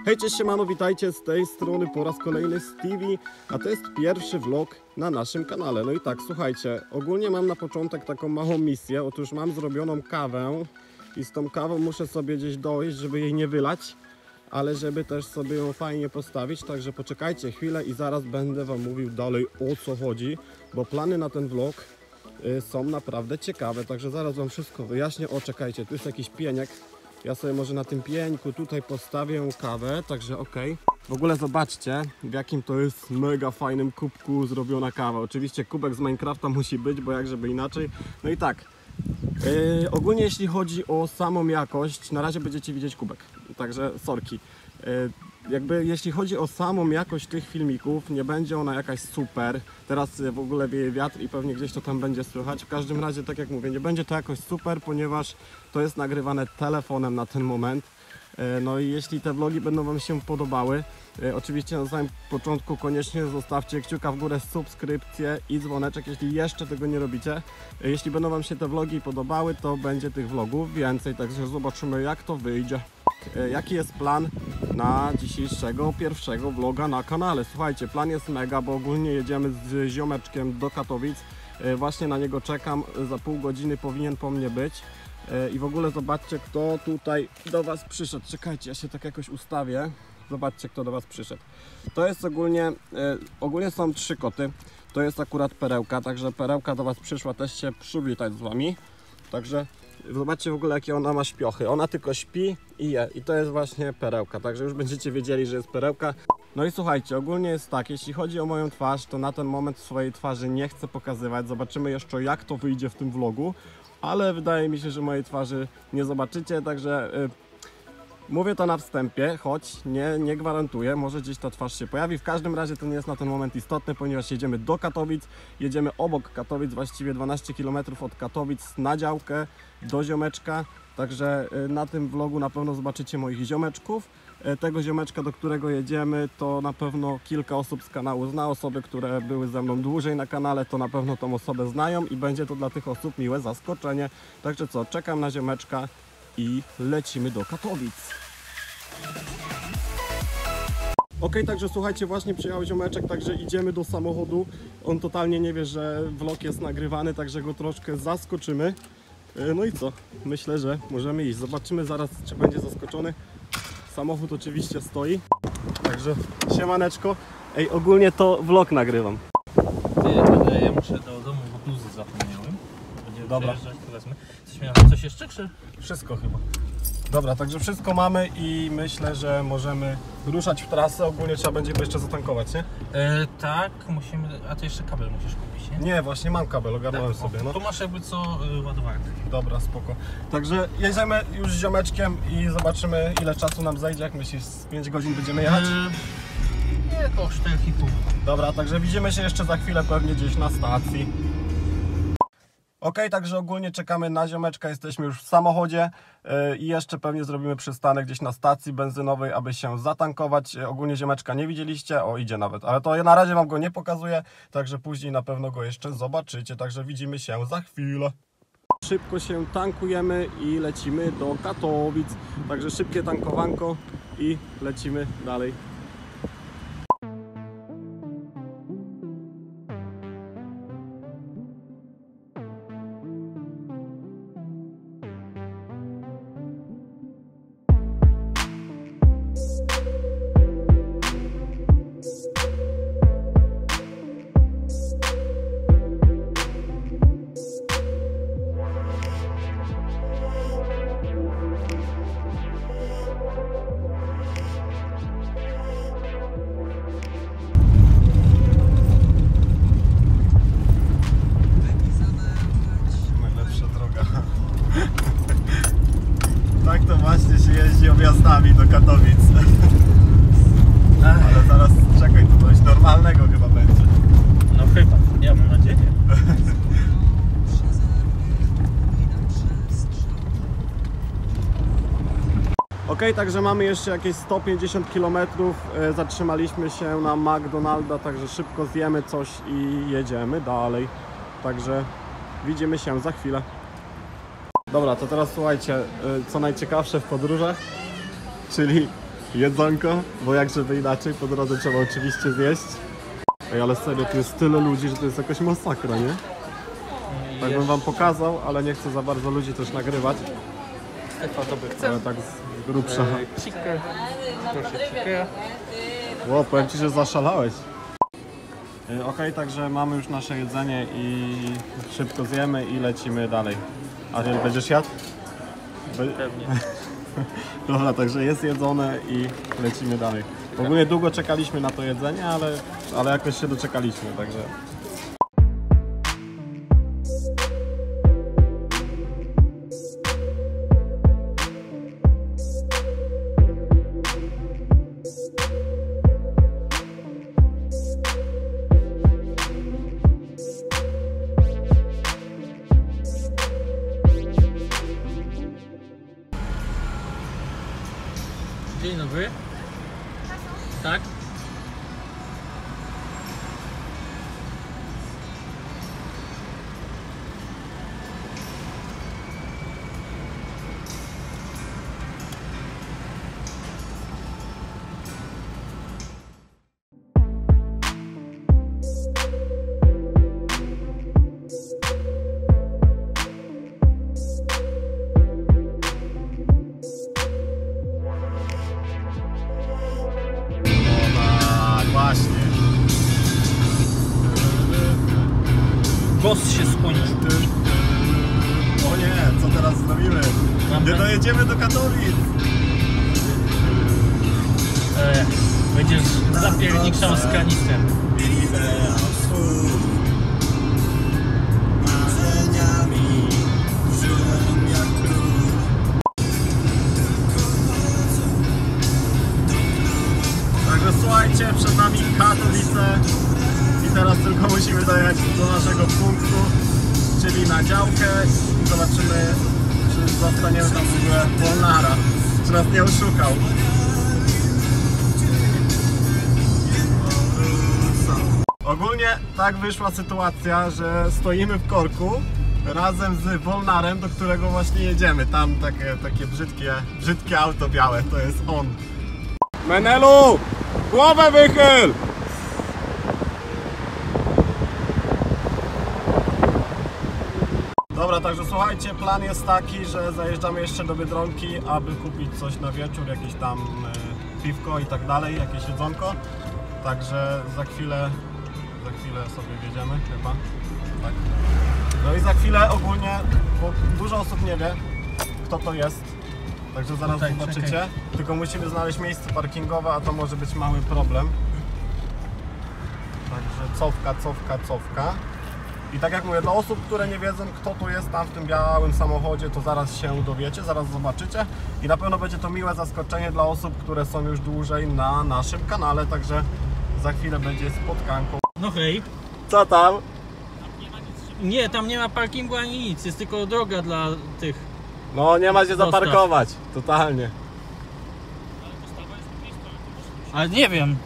Hej, cześć, siemano, witajcie, z tej strony po raz kolejny Stevie, a to jest pierwszy vlog na naszym kanale. No i tak, słuchajcie, ogólnie mam na początek taką małą misję. Otóż mam zrobioną kawę i z tą kawą muszę sobie gdzieś dojść, żeby jej nie wylać, ale żeby też sobie ją fajnie postawić, także poczekajcie chwilę i zaraz będę wam mówił dalej, o co chodzi, bo plany na ten vlog są naprawdę ciekawe, także zaraz wam wszystko wyjaśnię. O, czekajcie, tu jest jakiś pieniek. Ja sobie może na tym pieńku tutaj postawię kawę, także ok. W ogóle zobaczcie, w jakim to jest mega fajnym kubku zrobiona kawa. Oczywiście kubek z Minecrafta musi być, bo jak żeby inaczej. No i tak, ogólnie jeśli chodzi o samą jakość, na razie będziecie widzieć kubek, także sorki. Jakby jeśli chodzi o samą jakość tych filmików, nie będzie ona jakaś super. Teraz w ogóle wieje wiatr i pewnie gdzieś to tam będzie słychać. W każdym razie, tak jak mówię, nie będzie to jakoś super, ponieważ to jest nagrywane telefonem na ten moment. No i jeśli te vlogi będą wam się podobały, oczywiście na samym początku koniecznie zostawcie kciuka w górę, subskrypcję i dzwoneczek, jeśli jeszcze tego nie robicie. Jeśli będą wam się te vlogi podobały, to będzie tych vlogów więcej, także zobaczymy, jak to wyjdzie. Jaki jest plan na dzisiejszego pierwszego vloga na kanale? Słuchajcie, plan jest mega, bo ogólnie jedziemy z ziomeczkiem do Katowic. Właśnie na niego czekam, za pół godziny powinien po mnie być. I w ogóle zobaczcie, kto tutaj do was przyszedł. Czekajcie, ja się tak jakoś ustawię. Zobaczcie, kto do was przyszedł. To jest ogólnie są 3 koty. To jest akurat Perełka, także Perełka do was przyszła też się przywitać z wami. Także zobaczcie w ogóle, jakie ona ma śpiochy. Ona tylko śpi i je. I to jest właśnie Perełka. Także już będziecie wiedzieli, że jest Perełka. No i słuchajcie, ogólnie jest tak, jeśli chodzi o moją twarz, to na ten moment swojej twarzy nie chcę pokazywać. Zobaczymy jeszcze, jak to wyjdzie w tym vlogu. Ale wydaje mi się, że mojej twarzy nie zobaczycie, także mówię to na wstępie, choć nie gwarantuję, może gdzieś ta twarz się pojawi. W każdym razie to nie jest na ten moment istotne, ponieważ jedziemy do Katowic, jedziemy obok Katowic, właściwie 12 km od Katowic na działkę do ziomeczka. Także na tym vlogu na pewno zobaczycie moich ziomeczków. Tego ziomeczka, do którego jedziemy, to na pewno kilka osób z kanału zna. Osoby, które były ze mną dłużej na kanale, to na pewno tą osobę znają i będzie to dla tych osób miłe zaskoczenie. Także co, czekam na ziomeczka i lecimy do Katowic. Ok, także słuchajcie, właśnie przyjechał ziomeczek, także idziemy do samochodu. On totalnie nie wie, że vlog jest nagrywany, także go troszkę zaskoczymy. No i co? Myślę, że możemy iść. Zobaczymy zaraz, czy będzie zaskoczony. Samochód oczywiście stoi. Także siemaneczko. Ej, ogólnie to vlog nagrywam. Ja muszę do domu, bo bluzy zapomniałem. Będziemy Dobra. przejeżdżać, powiedzmy. Coś jeszcze, czy? Wszystko chyba. Dobra, także wszystko mamy i myślę, że możemy ruszać w trasę. Ogólnie trzeba będzie jeszcze zatankować, nie? Tak, musimy. A ty jeszcze kabel musisz kupić, nie? Nie, właśnie mam kabel, ogarnąłem Tak, sobie. No. Tu masz jakby co ładowarkę. Dobra, spoko. Także jedziemy już z ziomeczkiem i zobaczymy, ile czasu nam zajdzie. Jak myślisz, z 5 godzin będziemy jechać? Nie, około 4,5. Dobra, także widzimy się jeszcze za chwilę pewnie gdzieś na stacji. Ok, także ogólnie czekamy na ziomeczka, jesteśmy już w samochodzie i jeszcze pewnie zrobimy przystanek gdzieś na stacji benzynowej, aby się zatankować. Ogólnie ziomeczka nie widzieliście, o, idzie nawet, ale to na razie wam go nie pokazuję, także później na pewno go jeszcze zobaczycie, także widzimy się za chwilę. Szybko się tankujemy i lecimy do Katowic, także szybkie tankowanko i lecimy dalej. Tak to właśnie się jeździ objazdami do Katowic. Ale zaraz, czekaj, to coś normalnego chyba będzie. No chyba, ja mam nadzieję. Ok, także mamy jeszcze jakieś 150 km. Zatrzymaliśmy się na McDonalda, także szybko zjemy coś i jedziemy dalej. Także widzimy się za chwilę. Dobra, to teraz słuchajcie, co najciekawsze w podróżach, czyli jedzonko, bo jak żeby inaczej, po drodze trzeba oczywiście zjeść. Ej, ale serio, tu jest tyle ludzi, że to jest jakaś masakra, nie? Tak bym wam pokazał, ale nie chcę za bardzo ludzi też nagrywać. Stefa, to by chce. Ale tak z grubsza. Chicker. Proszę, chicker. Ło, powiem ci, że zaszalałeś. Okej, także mamy już nasze jedzenie i szybko zjemy i lecimy dalej. Ariel, będziesz jadł? Pewnie. Dobra, także jest jedzone i lecimy dalej. Ogólnie długo czekaliśmy na to jedzenie, ale jakoś się doczekaliśmy, także... Dzień dobry. Tak? Głos się skończył. O nie, co teraz zrobimy? Nie dojedziemy do Katowic! Będziesz zapierniczał z kanistrem. Także słuchajcie, przed nami Katowice i teraz tylko musimy dojechać do naszego punktu, czyli na działkę i zobaczymy, czy zostaniemy tam w ogóle Wolnara, czy nas nie oszukał. Ogólnie tak wyszła sytuacja, że stoimy w korku razem z Wolnarem, do którego właśnie jedziemy. Tam takie brzydkie auto białe, to jest on. Menelu! Głowę wychyl! Dobra, także słuchajcie, plan jest taki, że zajeżdżamy jeszcze do Biedronki, aby kupić coś na wieczór, jakieś tam piwko i tak dalej, jakieś jedzonko. Także za chwilę sobie wjedziemy chyba. Tak. No i za chwilę ogólnie, bo dużo osób nie wie, kto to jest. Także zaraz Tutaj, zobaczycie. czekaj. Tylko musimy znaleźć miejsce parkingowe, a to może być mały problem. Także cofka. I tak jak mówię, dla osób, które nie wiedzą, kto tu jest tam w tym białym samochodzie, to zaraz się dowiecie, zaraz zobaczycie. I na pewno będzie to miłe zaskoczenie dla osób, które są już dłużej na naszym kanale. Także za chwilę będzie spotkanko. No hej. Co tam? Nie, tam nie ma parkingu ani nic, jest tylko droga dla tych. No nie ma gdzie Dostaw. zaparkować, totalnie. Ale nie wiem.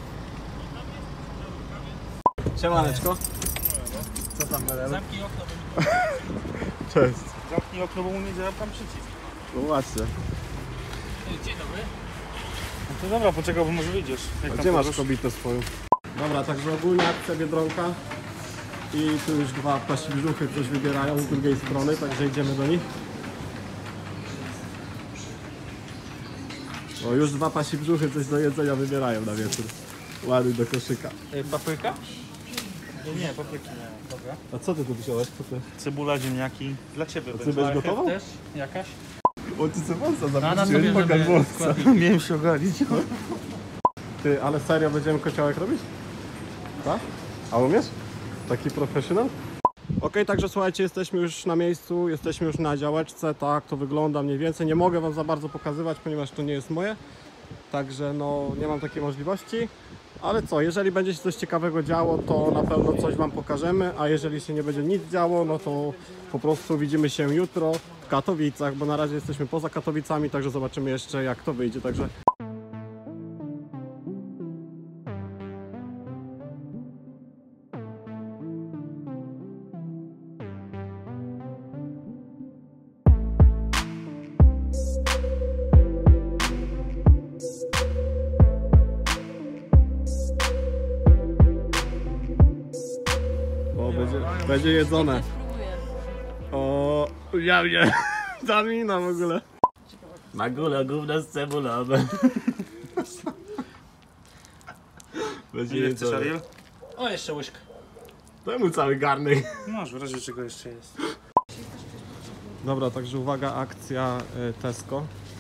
Siemaneczko. Co tam, Menelu? Zamknij okno, bo mi... Cześć. Zamknij okno, bo mu nie działa tam przycisk. No właśnie. Dzień dobry. No to dobra, poczekaj, bo może wyjdziesz. Jak A tam gdzie masz powiesz? kobietę swoją? Dobra, także ogólnie akcja Biedronka. I tu już dwa pasi brzuchy coś wybierają z drugiej strony, także idziemy do nich. O, już dwa pasi brzuchy coś do jedzenia wybierają na wieczór. Ładny do koszyka. Papryka? Nie, papryki nie. Dobra. A co ty tu wziąłeś? Co ty? Cebula, ziemniaki. Dla ciebie ty będzie. będziesz gotował? Też jakaś? O, ty co wąsa na zapuściłeś, sobie pokaż żeby wąsa. składnik. Miałem się ogolić. Ty, ale serio będziemy kociołek robić? Tak? A umiesz? Taki profesjonal? Okej, także słuchajcie, jesteśmy już na miejscu, jesteśmy już na działeczce, tak to wygląda mniej więcej. Nie mogę wam za bardzo pokazywać, ponieważ to nie jest moje. Także no, nie mam takiej możliwości. Ale co, jeżeli będzie się coś ciekawego działo, to na pewno coś wam pokażemy, a jeżeli się nie będzie nic działo, no to po prostu widzimy się jutro w Katowicach, bo na razie jesteśmy poza Katowicami, także zobaczymy jeszcze jak to wyjdzie. Także będzie jedzone. Spróbuję. O, ja mnie. Ta mina w ogóle. Magula gówna z cebulą. Będzie Ile chcesz, jedzone. Ariel? O, jeszcze łyżkę. Daj mu cały garnek. Masz, w razie czego jeszcze jest. Dobra, także uwaga, akcja Tesco.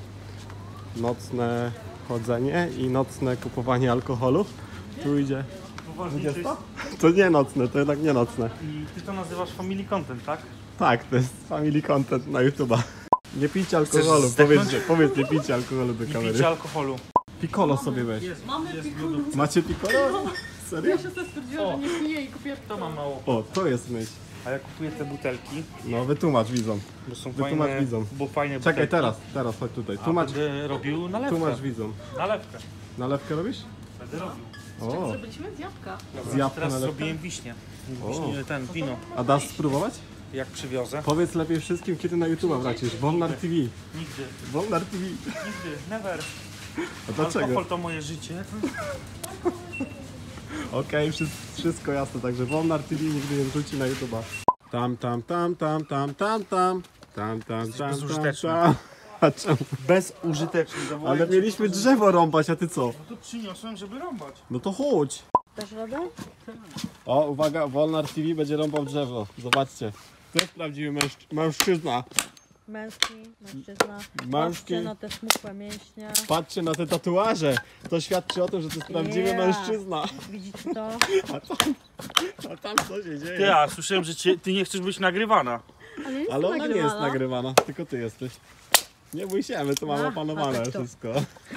Nocne chodzenie i nocne kupowanie alkoholu. Tu idzie. Poważnie, to jest... To nie nocne, to jednak nie nocne. I ty to nazywasz family content, tak? Tak, to jest family content na YouTube'a. Nie pijcie alkoholu, Chcesz zdechnąć? powiedz nie pijcie alkoholu do Nie kamery. picie alkoholu. Piccolo sobie weź. Mamy pikulę. Macie piccolo? Serio? Ja się stwierdziłam, że nie piję i kupię To mam mało. O, to jest myśl. A ja kupuję te butelki, No wytłumacz widzom. bo są Wytłumacz fajne, widzom. bo fajne Czekaj, butelki. teraz chodź tutaj. A Tłumacz, będę robił nalewkę. tłumacz widzom. Nalewkę. Nalewkę robisz? Będę robił. O, Zrobiliśmy z jabłka. z jabłka Teraz nalewkę? zrobiłem wiśnię. Wiśnie, ten, wino. A dasz spróbować? Jak przywiozę? Powiedz lepiej wszystkim, kiedy na YouTube'a wracisz. Wolnar TV. Nigdy. Wolnar TV. Nigdy. Never. A dlaczego? Alkohol to moje życie. Okej, wszystko jasne, także Wolnar TV nigdy nie wrzuci na YouTube'a. Tam. bezużyteczny. A czemu? Bezużyteczny. Ale mieliśmy drzewo rąbać, a ty co? To przyniosłem, żeby rąbać. No to chodź. Dasz radę? O, uwaga, Wolnar TV będzie rąbał drzewo. Zobaczcie. To jest prawdziwy mężczyzna. Męski, mężczyzna. Męski. Patrzcie na te smukłe mięśnie. Patrzcie na te tatuaże. To świadczy o tym, że to jest prawdziwy Yeah. mężczyzna. Widzicie to? A tam co się dzieje? Ty, a słyszałem, że ty nie chcesz być nagrywana. Ale, jest Ale ona nie jest nagrywana. nagrywana, tylko ty jesteś. Nie bój się, my tu mamy A, opanowane a tak to. wszystko.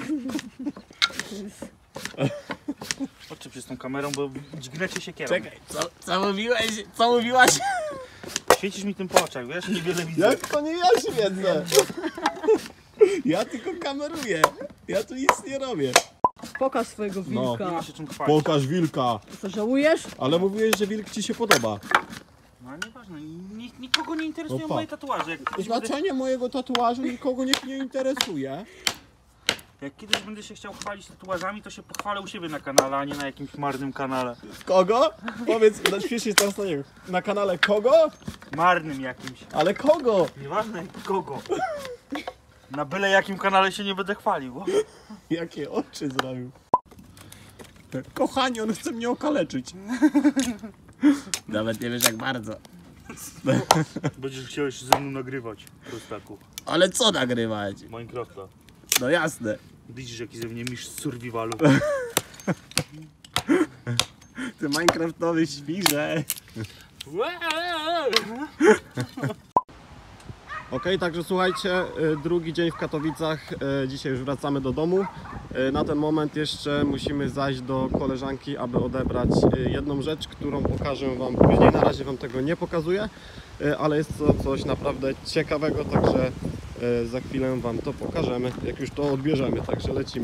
Chodźcie przez tą kamerą, bo dźgnecie się kierą. Czekaj, co mówiłaś? Świecisz mi tym po oczach, wiesz? Niewiele widzę. Jak to nie ja świecę? Ja tylko kameruję. Ja tu nic nie robię. Pokaż swojego No. Nie wilka. ma się czym chwalić. Pokaż wilka. Co, żałujesz? Ale mówiłeś, że wilk ci się podoba. No nieważne, nikogo nie interesują Opa. moje tatuaże. Znaczenie mojego tatuażu nikogo nie interesuje. Jak kiedyś będę się chciał chwalić tatuażami, to się pochwalę u siebie na kanale, a nie na jakimś marnym kanale. Kogo? Powiedz, śpiesznie teraz na niego. Na kanale kogo? Marnym jakimś. Ale kogo? Nieważne kogo. Na byle jakim kanale się nie będę chwalił. Jakie oczy zrobił. Kochanie, on chce mnie okaleczyć. Nawet nie wiesz jak bardzo. Będziesz chciał się ze mną nagrywać, prostaku. Ale co nagrywać? Minecrafta. No jasne. Widzisz jaki ze mnie mistrz survivalu. Ty Minecraftowy świrze. Okej, także słuchajcie, drugi dzień w Katowicach, dzisiaj już wracamy do domu. Na ten moment jeszcze musimy zajść do koleżanki, aby odebrać jedną rzecz, którą pokażę Wam później. Na razie Wam tego nie pokazuję, ale jest to coś naprawdę ciekawego, także za chwilę Wam to pokażemy, jak już to odbierzemy, także lecimy.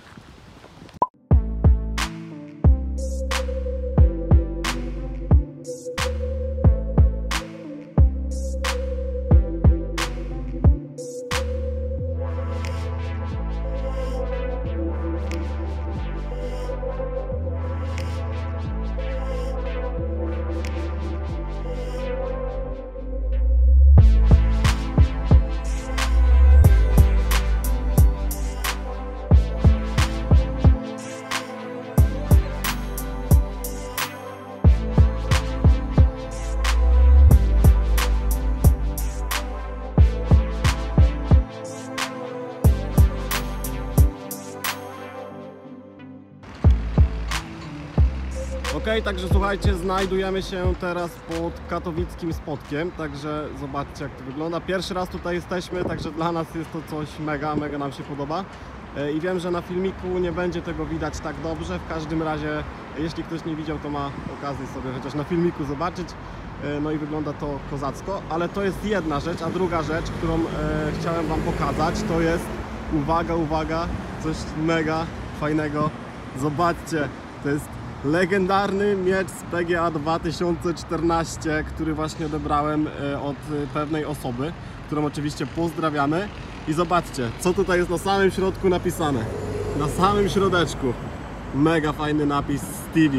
Okej, także słuchajcie, znajdujemy się teraz pod katowickim spotkiem, także zobaczcie jak to wygląda. Pierwszy raz tutaj jesteśmy, także dla nas jest to coś mega nam się podoba. I wiem, że na filmiku nie będzie tego widać tak dobrze, w każdym razie jeśli ktoś nie widział, to ma okazję sobie chociaż na filmiku zobaczyć. No i wygląda to kozacko, ale to jest jedna rzecz, a druga rzecz, którą chciałem Wam pokazać, to jest, uwaga, coś mega fajnego. Zobaczcie, to jest legendarny miecz z PGA 2014, który właśnie odebrałem od pewnej osoby, którą oczywiście pozdrawiamy. I zobaczcie, co tutaj jest na samym środku napisane. Na samym środeczku. Mega fajny napis Stevie.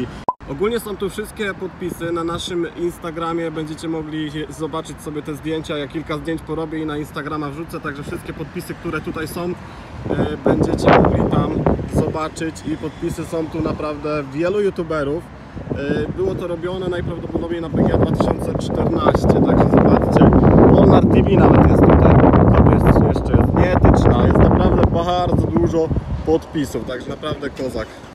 Ogólnie są tu wszystkie podpisy. Na naszym Instagramie będziecie mogli zobaczyć sobie te zdjęcia. Ja kilka zdjęć porobię i na Instagrama wrzucę, także wszystkie podpisy, które tutaj są, będziecie mogli tam zobaczyć i podpisy są tu naprawdę wielu youtuberów. Było to robione najprawdopodobniej na PGA 2014, także zobaczcie. Polnar TV nawet jest tutaj. To jest jeszcze jest Nieetyczna, jest naprawdę bardzo dużo podpisów, także naprawdę kozak.